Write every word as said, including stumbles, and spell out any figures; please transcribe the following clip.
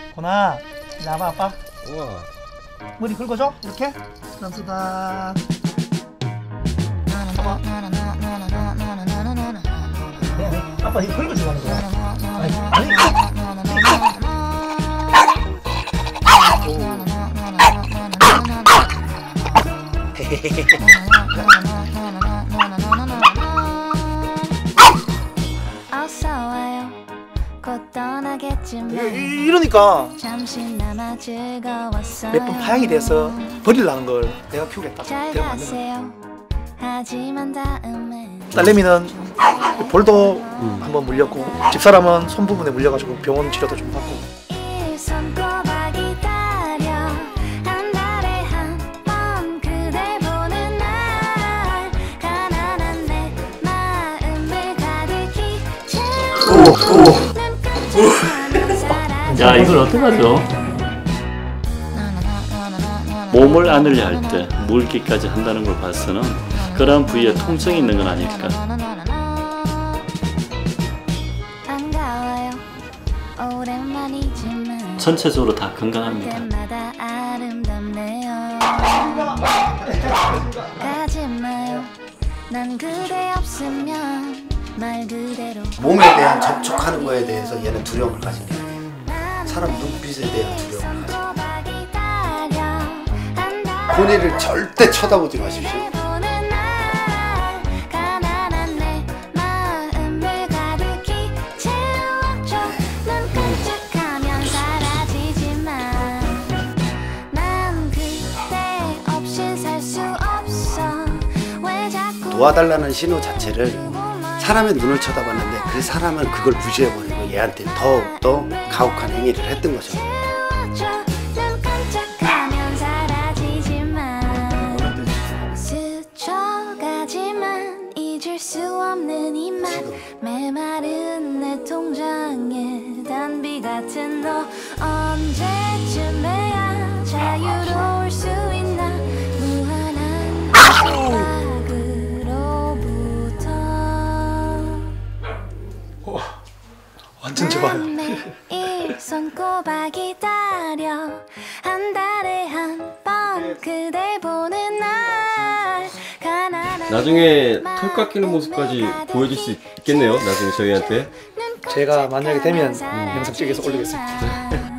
고나 나봐 아빠. 우와. 머리 긁어줘 이렇게. 감사합니다. 아빠 이거 긁어주고 하는 거야. 아니, 아니. 이, 이러니까 몇 번 파양이 돼서 버리려는 걸 내가 키우겠다. 내가 만드는 딸내미는 볼도 음. 한번 물렸고 집사람은 손 부분에 물려가지고 병원 치료도 좀 받고. 오, 오. 야, 이걸 어떡하죠? 몸을 안으려 할 때 물기까지 한다는 걸 봐서는 그러한 부위에 통증이 있는 건 아닐까. 전체적으로 다 건강합니다. 몸에 대한 접촉하는 거에 대해서 얘는 두려움을 가진 게 아니에요. 사람 눈빛에 대한 두려움을 가지고. 고뇌를 절대 쳐다보지 마십시오. 도와달라는 신호 자체를 사람의 눈을 쳐다봤는데 그 사람은 그걸 무시해버리고 얘한테 더욱더 가혹한 행위를 했던 거죠. 메마른 내 통장에 단비 같은 너 언제쯤에야 자유로울 수 있나 무한한 생각으로부터. 오, 완전 좋아요. 매일 손꼽아 기다려 한 달에 한 번 그대 보는 날. 나중에 털 깎이는 모습까지 보여줄 수 있겠네요. 나중에 저희한테. 제가 만약에 되면 영상 찍어서 올리겠습니다.